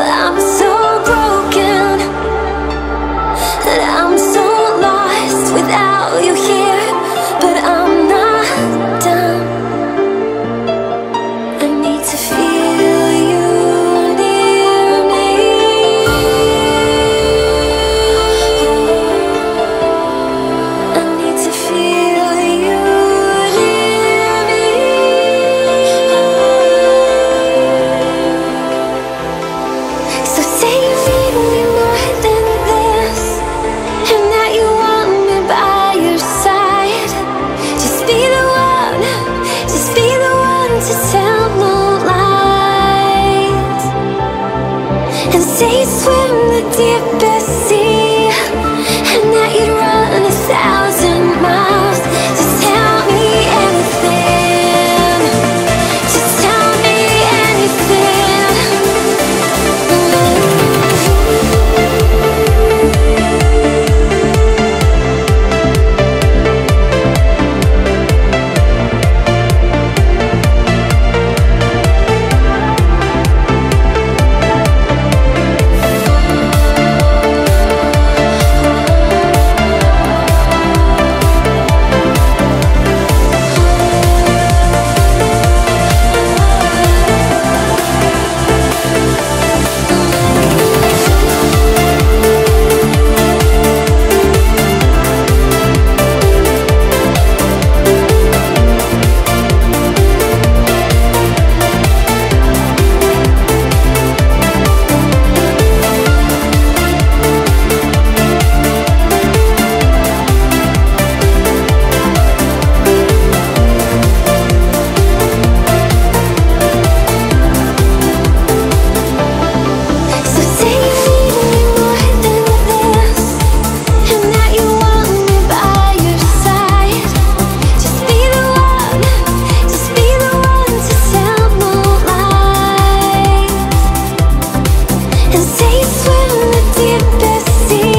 I'm so broken, and I'm so lost without you here. But I'm not done. I need to feel you near me. I need to feel you near me. So say you need me more than this, and that you want me by your side. Just be the one, just be the one to tell no lies. And say you swim the deepest sea, and that you'd run 1,000 miles. Just tell me anything, just tell me anything. So say you need me more than this, and that you want me by your side. Just be the one, just be the one to tell no lies. And say you swim the deepest sea,